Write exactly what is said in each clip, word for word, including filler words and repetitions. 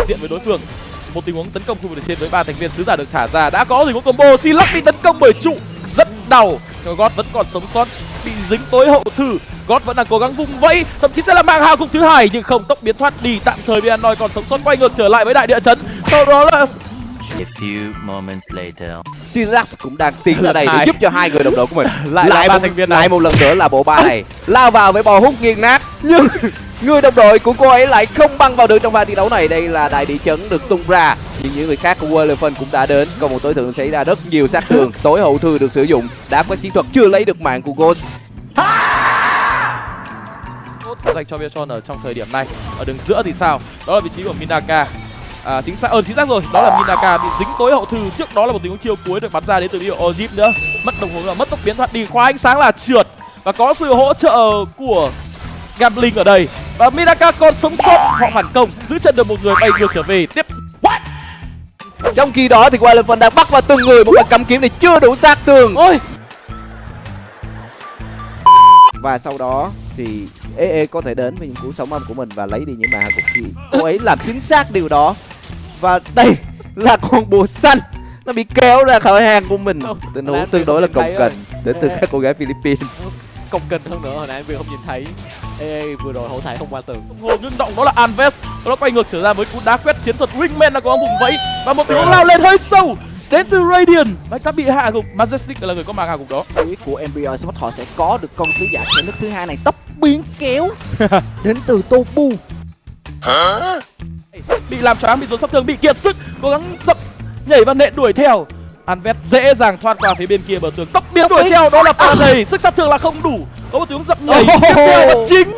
diện với đối phương. Một tình huống tấn công khu vực trên với ba thành viên sứ giả được thả ra, đã có tình huống combo. Silac bị tấn công bởi trụ rất đau, nhưng God vẫn còn sống sót, bị dính tối hậu thư. God vẫn đang cố gắng vùng vẫy, thậm chí sẽ là mang hào cục thứ hai, nhưng không, tốc biến thoát đi. Tạm thời Bianoi còn sống sót, quay ngược trở lại với đại địa chấn. Sau đó là A few moments later. Silac cũng đang tiến ra đây để giúp cho hai người đồng đội của mình. lại lại ba một, thành viên lại này. một lần nữa là bộ ba này lao vào với bò hút nghiền nát, nhưng người đồng đội của cô ấy lại không băng vào được trong pha thi đấu này. Đây là đại địa chấn được tung ra, nhưng những người khác của Wolfen cũng đã đến. Còn một tối thượng xảy ra rất nhiều sát thương, tối hậu thư được sử dụng, đáp các chiến thuật chưa lấy được mạng của Ghost. Dành cho Vietron ở trong thời điểm này. Ở đường giữa thì sao? Đó là vị trí của Minaka. À, chính xác, ờ chính xác rồi, đó là Minaka bị dính tối hậu thư. Trước đó là một tình huống chiêu cuối được bắn ra đến từ video Ojip nữa. Mất đồng hồ, mất tốc biến thoát đi, khóa ánh sáng là trượt và có sự hỗ trợ của Gambling ở đây. Và Minaka còn sống sót, họ phản công, giữ chân được một người bay ngược trở về. Tiếp What? Trong khi đó thì Wolfen đang bắt vào từng người một bàn cầm kiếm này chưa đủ sát thương. Ôi! Và sau đó thì ê ê có thể đến với những cú sống âm của mình và lấy đi những mạng hạ cục khí. Cô ấy làm chính xác điều đó. Và đây là con bùa xanh, nó bị kéo ra khỏi hàng của mình. Tình huống tương đối là cồng kềnh đến từ các cô gái Philippines. Cồng kềnh hơn nữa, hồi nãy em không nhìn thấy. Ê, vừa rồi hậu thải không qua tường. Hồ ngưng động đó là Anves, nó quay ngược trở ra với cú đá quét chiến thuật Wingman đã có vùng vẫy và một tình huống lao lên hơi sâu đến từ Radiant. Anh ta bị hạ gục. Majestic là người có màn hạ gục đó. Ý của Embryo Sport họ sẽ có được con sứ giả thể lực thứ hai này, tốc biến kéo đến từ Topu. Bị làm choáng, bị dồn sát thương, bị kiệt sức, cố gắng dập nhảy và nện đuổi theo. Anves dễ dàng thoát qua phía bên kia bờ tường, tốc biến đuổi theo, đó là Panay. Sức sát thương là không đủ, có một tình huống dập nhảy tiếp theo là chính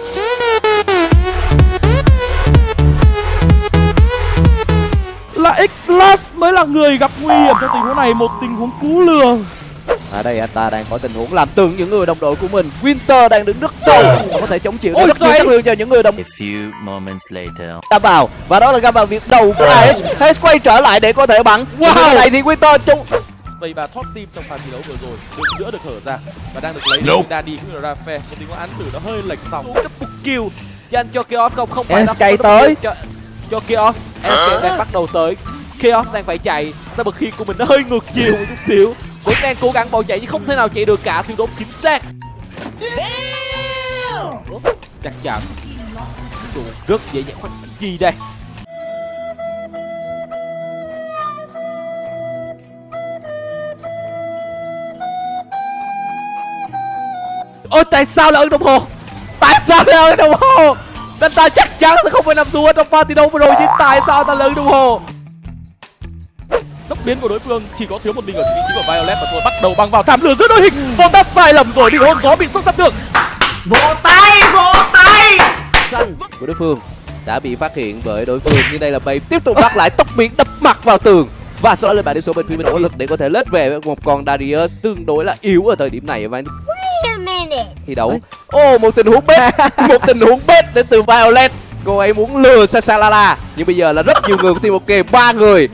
là Xlast mới là người gặp nguy hiểm trong tình huống này, một tình huống cú lừa. Ở đây anh ta đang có tình huống làm từng những người đồng đội của mình. Winter đang đứng rất sâu, có thể chống chịu được rất nhiều sát thương cho những người đồng A few moments later. ta vào. Và đó là găm vào việc đầu của a ét. a ét quay trở lại để có thể bắn. Wow, này thì Winter trong Space ba top team trong pha thi đấu vừa rồi, đường giữa được hở ra và đang được lấy Nope. Daddy cũng như là Rafe. Một tình huống án tử nó hơi lệch sòng. Double kill dành cho Chaos không không phải ét ca tới cho, cho Chaos. ét ca đang bắt đầu tới. Chaos đang phải chạy, ta bật khi của mình nó hơi ngược chiều một chút xíu. Vẫn đang cố gắng bỏ chạy nhưng không thể nào chạy được cả, thiếu đốt chính xác. Chắc chắn chủ rất dễ dàng khoanh gì đây. Ôi tại sao là ấn đồng hồ? Tại sao là ấn đồng hồ? Tên ta chắc chắn sẽ không phải nằm thua trong pha thi đấu vừa rồi chứ tại sao ta là ấn đồng hồ? Tốc biến của đối phương chỉ có thiếu một mình ở vị trí của Violet và thôi bắt đầu băng vào thảm lửa giữa đội hình. Voltas sai lầm rồi, bị hôn gió, bị sốc sát thương. Vỗ tay, vỗ tay. của đối phương đã bị phát hiện bởi đối phương, nhưng đây là Babe tiếp tục bắt lại, tốc biến đập mặt vào tường và sau đó lên bàn điểm số bên phía mình nỗ lực để có thể lết về với một con Darius tương đối là yếu ở thời điểm này và thi đấu. Ô, một tình huống bết, một tình huống bết đến từ Violet. Cô ấy muốn lừa Sasalala nhưng bây giờ là rất nhiều người của team ok, ba người.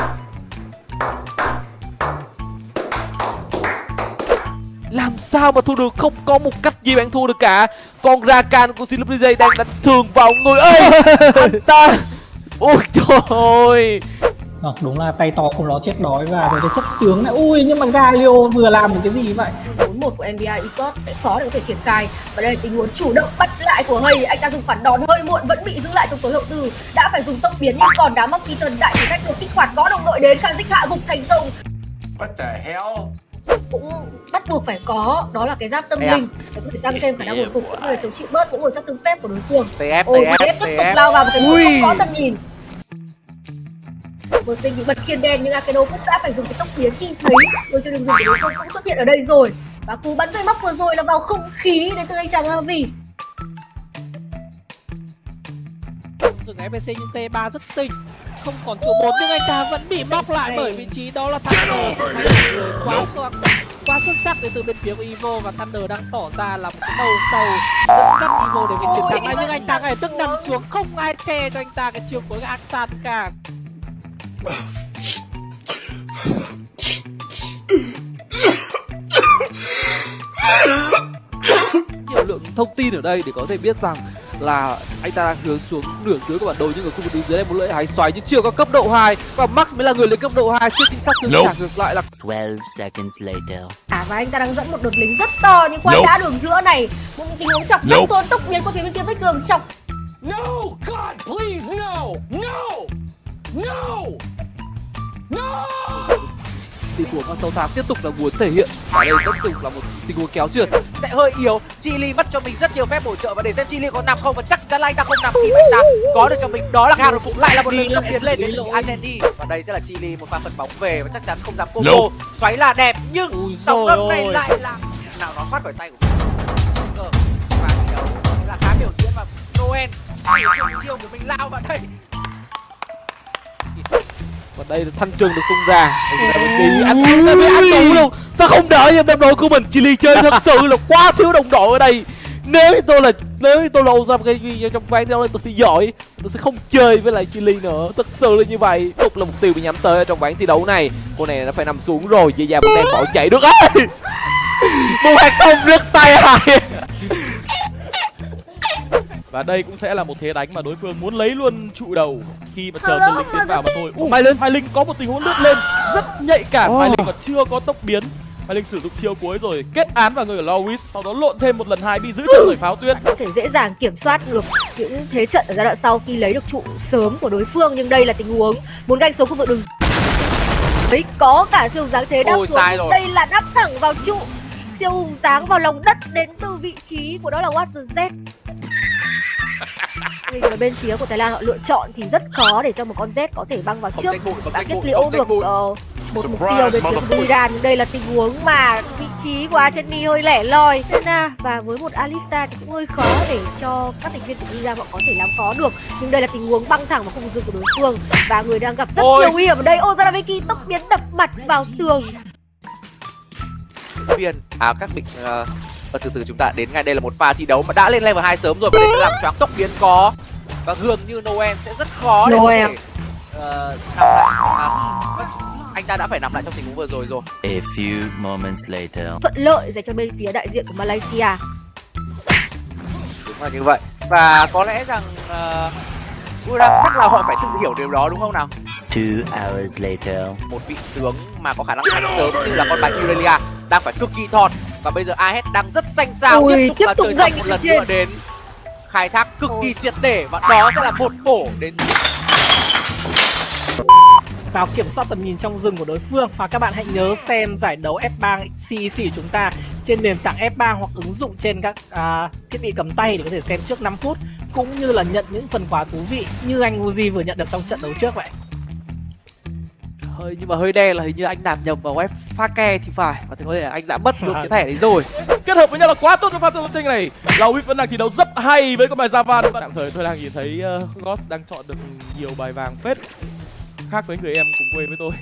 Làm sao mà thua được, không có một cách gì bạn thua được cả. Con Rakan của Silverblade đang đánh thường vào người ơi. Anh ta, ôi trời ơi. À, đúng là tay to không nó chết đói và với cái chất tướng này. Ui nhưng mà Galio vừa làm một cái gì vậy? bốn một của em bê i Esports sẽ khó để có thể triển khai. Và đây là tình huống chủ động bắt lại của Hay. Anh ta dùng phản đòn hơi muộn, vẫn bị giữ lại trong tối hậu tư. Đã phải dùng tốc biến nhưng còn đá móc Keaton đại thử thách được kích hoạt gõ đồng đội đến, khả dích hạ gục thành công. What the hell? Cũng bắt buộc phải có, đó là cái giáp tâm linh để có thể tăng thêm khả năng hồi phục cũng như là chống chịu bớt cũng ngồi sát thương phép của đối phương. tê ép, Ôi, tê ép, tiếp tục lao vào một cái mũi không có tầm nhìn. Vừa sinh bị bật khiên đen nhưng Akeno cũng đã phải dùng cái tốc biến khi thấy người trên đường dùng của đối phương cũng xuất hiện ở đây rồi. Và cú bắn dây móc vừa rồi là vào không khí đến từ anh chàng Harvey. Dừng ép pê xê nhưng tê ba rất tinh, không còn chỗ bốn nhưng anh ta vẫn bị móc lại bởi vị trí đó là Thunder. Sự thay đổi người quá xuất quá xuất sắc đến từ bên phía của Evo và Thunder đang tỏ ra là một cái đầu tàu dẫn dắt Evo đến cái chiến thắng này, nhưng anh ta ngay tức nằm xuống, không ai che cho anh ta cái chiều cuối Aksan cả. Nhiều lượng thông tin ở đây để có thể biết rằng là anh ta đang hướng xuống nửa dưới của bản đồ, nhưng ở khu vực đứng dưới đây một lưỡi hái xoáy nhưng chưa có cấp độ hai và Mark mới là người lên cấp độ hai trước chính xác tương trả ngược lại là twelve seconds later. À, và anh ta đang dẫn một đợt lính rất to nhưng qua Nope. đã đường giữa này, một tình huống chọc Nope. rất tốn tốc biến qua phía bên kia vách tường chọc. No, God, please, no, no, no, no. tình huống mà sâu thám tiếp tục là muốn thể hiện ở đây tiếp tục là một tình huống kéo trượt. Sẽ hơi yếu. Chili mất cho mình rất nhiều phép bổ trợ và để xem Chili có nằm không, và chắc chắn là anh ta không nằm khi mà anh ta có được cho mình đó là Harold cũng lại là một lần nữa tiến lên đến từ Argendi. Và đây sẽ là Chili một pha phân bóng về và chắc chắn không dám combo. Nope. Xoáy là đẹp nhưng Ui sóng dồi đất này ôi. lại là nào nó thoát khỏi tay của mình. Và thi đấu là khá biểu diễn và Noel dùng chiêu của mình lao vào đây. Và đây là thanh trừng được tung ra. Anh Tú đã bị anh Tú luôn. Sao không đợi em đồng đội của mình? Chili chơi thật sự là quá thiếu đồng đội ở đây. Nếu như tôi là nếu như tôi là Ozam cái trong ván đó tôi sẽ giỏi, tôi sẽ không chơi với lại Chili nữa. Thật sự là như vậy. Tiếp tục là mục tiêu bị nhắm tới ở trong ván thi đấu này. Cô này nó phải nằm xuống rồi. Dây dàng vẫn đang bỏ chạy được. Ê! Một hạt không rứt tay hai. Và đây cũng sẽ là một thế đánh mà đối phương muốn lấy luôn trụ đầu khi mà chờ Mai Linh tiến vào mà thôi. Uh, Mai Linh, Mai Linh có một tình huống lướt lên rất nhạy cảm. Oh. Mai Linh còn chưa có tốc biến. Mai Linh sử dụng chiêu cuối rồi kết án vào người của Lowis, sau đó lộn thêm một lần hai bị giữ chân bởi pháo tuyết. Có thể dễ dàng kiểm soát được những thế trận ở giai đoạn sau khi lấy được trụ sớm của đối phương, nhưng đây là tình huống muốn ganh số khu vực đường ấy có cả siêu giáng chế đáp Ôi, xuống. sai rồi. Đây là đáp thẳng vào trụ, siêu hùng giáng vào lòng đất đến từ vị trí của đó là What the Z. Vì ở bên phía của Thái Lan họ lựa chọn thì rất khó để cho một con Z có thể băng vào trước và kết liễu được uh, một mục tiêu bên phía của Iran. Nhưng đây là tình huống mà vị trí của Argentini hơi lẻ loi Senna, và với một Alistar thì cũng hơi khó để cho các thành viên của Iran họ có thể làm khó được. Nhưng đây là tình huống băng thẳng vào khu vực rừng của đối phương và người đang gặp rất Ôi. nhiều nguy hiểm ở đây. Ozarabeki tốc biến đập mặt vào tường. Viên à các mình uh, Và từ từ chúng ta đến ngay đây là một pha thi đấu mà đã lên level hai sớm rồi và đây sẽ làm choáng tốc biến có. Và dường như Noel sẽ rất khó để Noel. có thể uh, nằm lại. À, anh ta đã phải nằm lại trong tình huống vừa rồi rồi. A few moments later. Thuận lợi dành cho bên phía đại diện của Malaysia. Đúng là như vậy. Và có lẽ rằng uh, Uram chắc là họ phải tự hiểu điều đó đúng không nào? Two hours later. Một vị tướng mà có khả năng thắng sớm như là con bài Irelia đang phải cực kỳ thon. Và bây giờ a hát đang rất xanh xao, Ui, tiếp tục tiếp là tục chơi giành sập một ở lần trên. nữa đến khai thác cực kỳ triệt để, và đó sẽ là một bổ đến Vào kiểm soát tầm nhìn trong rừng của đối phương. Và các bạn hãy nhớ xem giải đấu ép ba xê e xê của chúng ta trên nền tảng ép ba hoặc ứng dụng trên các à, thiết bị cầm tay để có thể xem trước năm phút, cũng như là nhận những phần quà thú vị như anh Uzi vừa nhận được trong trận đấu trước vậy. Hơi nhưng mà hơi đen là hình như anh nạp nhầm vào web pha ke thì phải, và thì có thể là anh đã mất luôn cái thẻ đấy rồi. Kết hợp với nhau là quá tốt cho pha đấu tranh này. Lowis vẫn đang thi đấu rất hay với con bài Javan. Tạm thời tôi đang nhìn thấy uh, Ghost đang chọn được nhiều bài vàng phết, khác với người em cùng quê với tôi.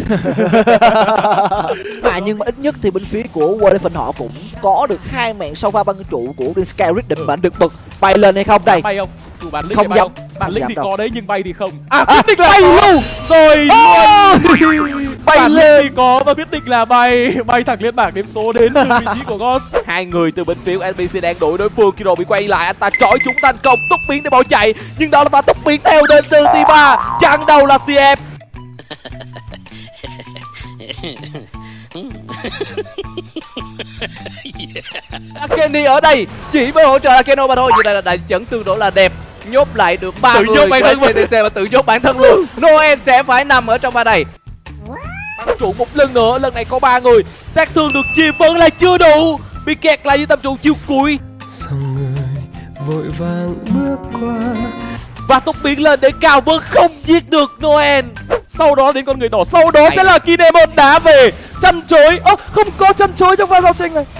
À, nhưng mà ít nhất thì bên phía của Wolfen họ cũng có được hai mạng sau pha băng trụ của Skyrit định mệnh được bật bay lên hay không đây? Bay không? Dù bản lĩnh Không thì bay dám. không? Bản lĩnh Không thì dám có đấy nhưng bay thì không. À, À, biết định là bay có. luôn. Rồi luôn. Bay Bản lên. lĩnh thì có và biết định là bay. Bay thẳng lên bảng đếm số đến từ vị trí của Ghost. Hai người từ bên phía của en pê xê đang đuổi đối phương, Kiro bị quay lại, anh ta trói chúng thành công, tốc biến để bỏ chạy, nhưng đó là pha tốc biến theo đến từ tê ba, chặn đầu là tê ép. Kenny ở đây chỉ với hỗ trợ là Keno mà thôi. Như đây là đại trận tương đối là đẹp, nhốt lại được ba Tự người nhốt bản thân của tê tê và tự nhốt bản thân luôn. Noel sẽ phải nằm ở trong pha này. Băng trụ một lần nữa, lần này có ba người, sát thương được chia vẫn là chưa đủ, bị kẹt lại với tâm trụ chiêu cuối. Dòng người vội vàng bước qua Và tốc biến lên để cào vẫn không giết được Noel. Sau đó đến con người đỏ, sau đó sẽ là Kinemon đá về. Chăn chối, ơ không có chăn chối trong pha giao tranh này.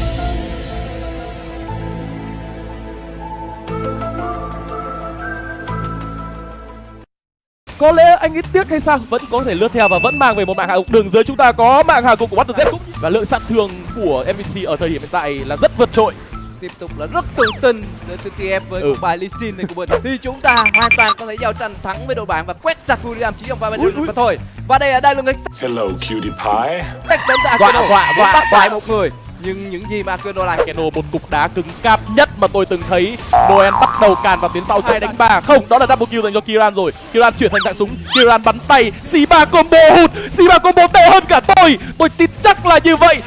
Có lẽ anh ấy tiếc hay sao? Vẫn có thể lướt theo và vẫn mang về một mạng hạ gục. Đường dưới chúng ta có mạng hạ gục của What the Z cũng, và lượng sát thương của em vê xê ở thời điểm hiện tại là rất vượt trội. Tiếp tục là rất tự tin đến từ tê ép với Ừ. một bài Lee Sin này của mình, thì chúng ta hoàn toàn có thể giao tranh thắng với đội bạn và quét sạch William chỉ trong vài Ui, bên ui. mà thôi. Và đây là đây là người Hello, cutie pie. tách đến từ Quả Akeno, quả muốn quả bắt quả lại một người. Nhưng những gì mà Keno làm, Keno một cục đá cứng cáp nhất mà tôi từng thấy. Noel bắt đầu càn vào tuyến sau hai đánh ba. Không, đó là double kill dành cho Kiran rồi. Kiran chuyển thành dạng súng, Kiran bắn tay, xê ba combo hụt, xê ba combo tệ hơn cả tôi. Tôi tin chắc là như vậy.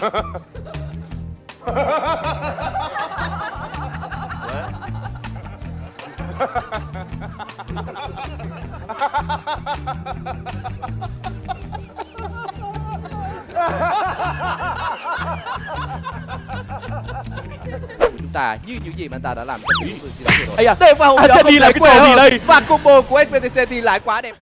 chúng ta như những gì mà anh ta đã làm trong những vừa rồi. Ây da, Để vào à, Jenny làm cái trò gì đây? Và combo của ét pê tê xê thì lại quá đẹp.